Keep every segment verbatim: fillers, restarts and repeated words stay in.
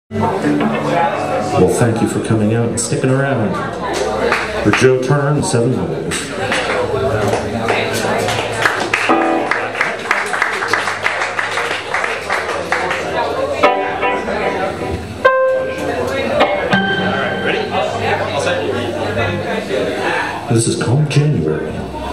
Well, thank you for coming out and sticking around for Joe Turner and the Seven Holes. This is called January.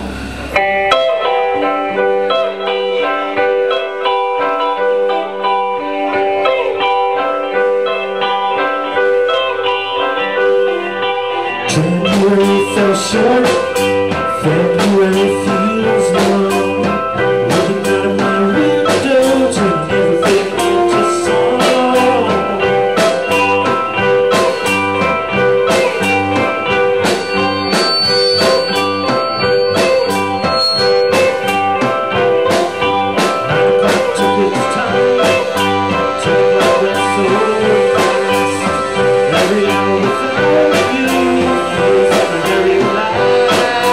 January fell short, February feels long. Looking out of my window, turning everything into song. Nine o'clock took its time, took my breath so fast. Every hour without you feels like a very life.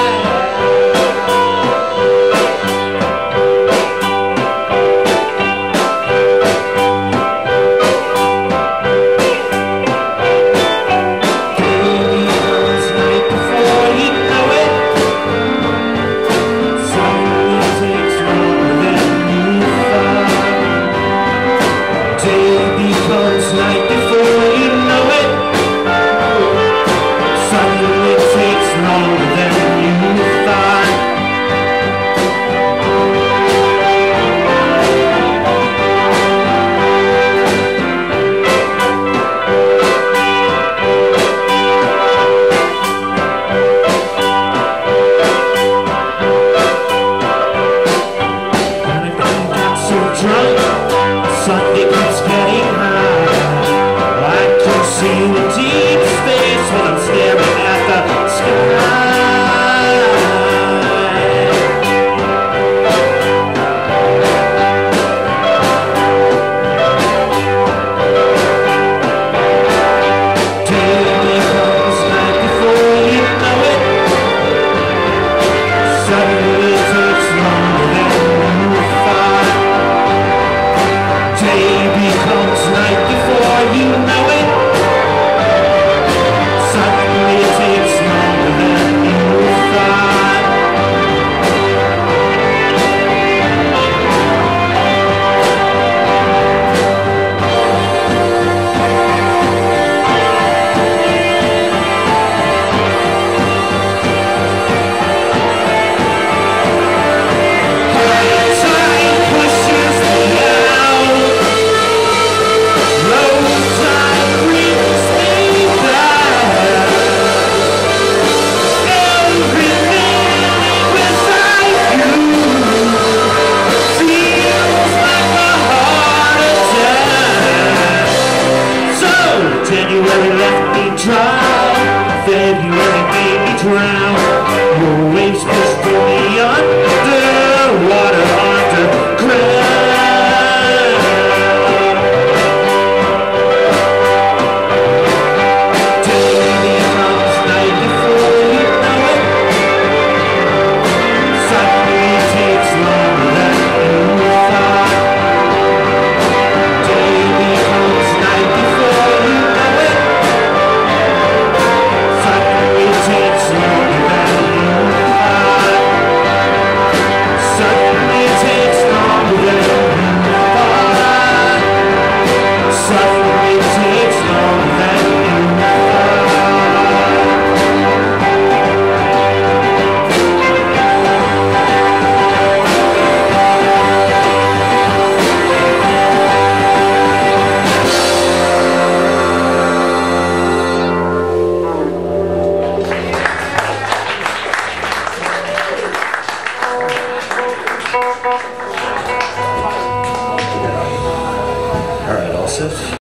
Day comes night before you know it. Suddenly takes longer than you thought. Day becomes night before you know it. Suddenly takes longer than you thought. And I got so drunk, Sunday keeps getting high. I can see the deep space when I'm staring at the sky. Day becomes night before you know it. Suddenly takes longer than you thought. Day becomes night before you know it. Suddenly it takes longer than you thought. Time pushes me out. Low tide brings me back. Everything beside you feels like a heart attack. So January left me dry, February made me drown. Your waves pushed me under water, underground. Day becomes night before you know it. Suddenly it takes longer than you thought. Day becomes night before you know it. Suddenly it takes longer than you thought. Suddenly it takes longer than you thought. Suddenly it takes longer than you thought. All right, all set.